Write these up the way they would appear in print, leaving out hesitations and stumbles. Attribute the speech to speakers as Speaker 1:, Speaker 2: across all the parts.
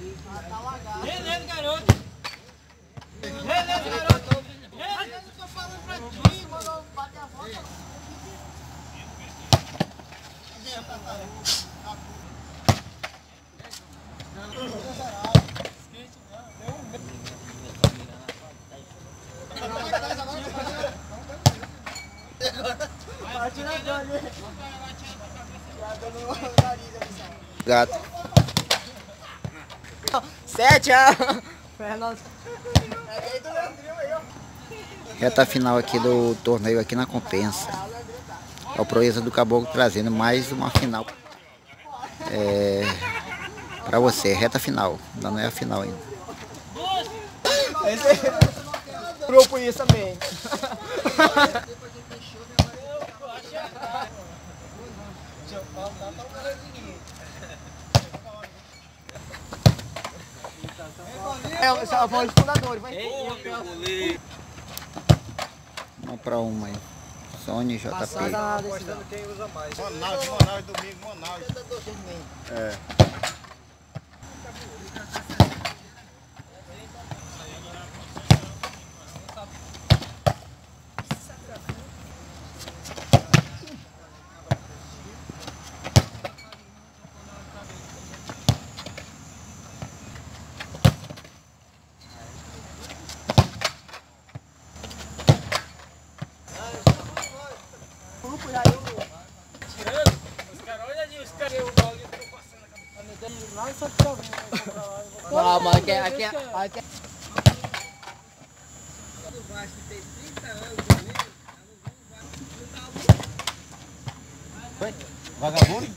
Speaker 1: Beleza, garoto. Beleza, garoto. Beleza, eu tô falando pra ti, mano. Bate a volta.
Speaker 2: Gato.
Speaker 3: 7 a...
Speaker 2: Reta final aqui do torneio aqui na Compensa. É o Proeza do Caboclo trazendo mais uma final pra você. Reta final, ainda não é a final ainda.
Speaker 3: Grupo isso também. É a voz do fundador, vai.
Speaker 2: Uma pra uma aí. Sony JP.
Speaker 4: Mostrando quem usa mais. Manaus, domingo, Manaus. É.
Speaker 3: Não, mas aqui é...
Speaker 4: Vagabundo?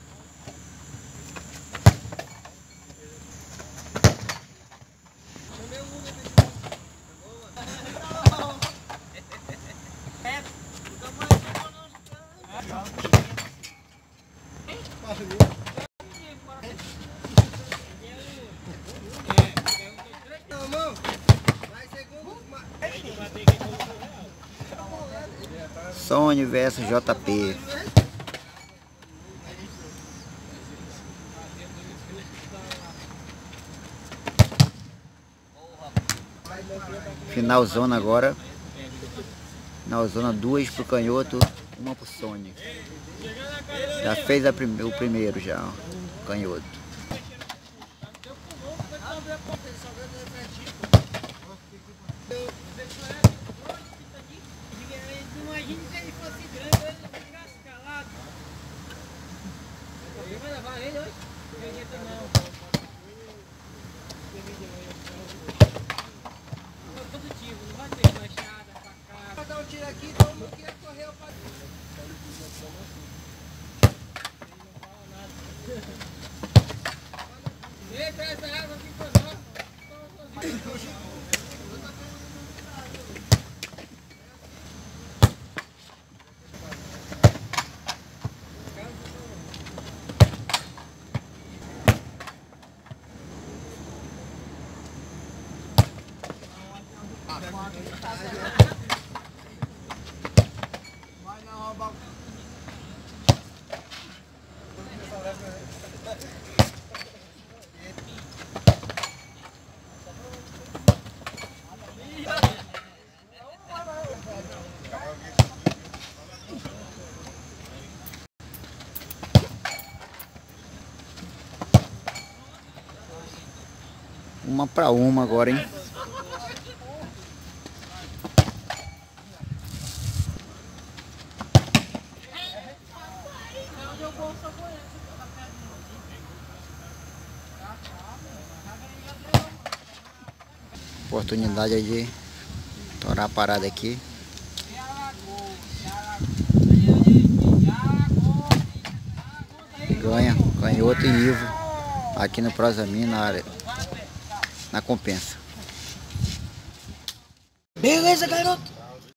Speaker 2: Sony versus JP. Finalzona agora. Finalzona, 2 pro canhoto, 1 pro Sony. Já fez o primeiro já, o canhoto.
Speaker 1: Imagina se ele fosse grande, ele não ficasse calado. Alguém vai levar ele hoje? Não. Positivo, não vai ter machada, facada. Vai dar um tiro aqui, então não queria correr pra... Ei, traz essa água aqui pra nós.
Speaker 3: Vai não roubar.
Speaker 2: Uma pra uma agora, hein? Oportunidade aí de torar a parada aqui. Ganha Canhoto e Ivo aqui no Prosamin, na área, na Compensa.
Speaker 3: Beleza, garoto?